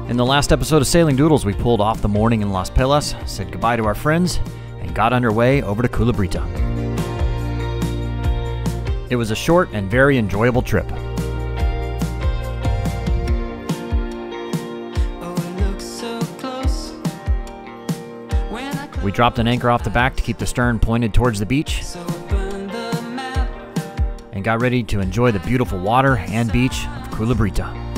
In the last episode of Sailing Doodles, we pulled off the morning in Las Pelas, said goodbye to our friends, and got underway over to Culebrita. It was a short and very enjoyable trip. We dropped an anchor off the back to keep the stern pointed towards the beach, and got ready to enjoy the beautiful water and beach of Culebrita.